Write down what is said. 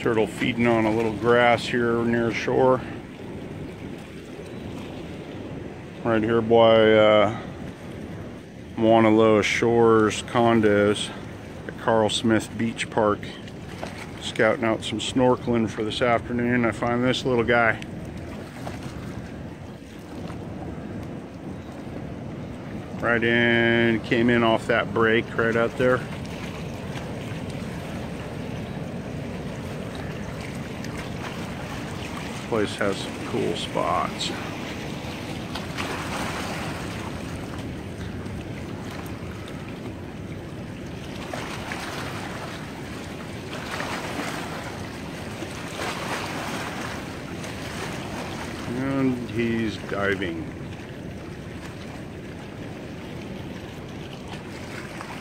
turtle feeding on a little grass here near shore. Right here by Mauna Loa Shores condos at Carl Smith Beach Park. Scouting out some snorkeling for this afternoon. I find this little guy. Right in, came in off that break right out there. This place has some cool spots. And he's diving.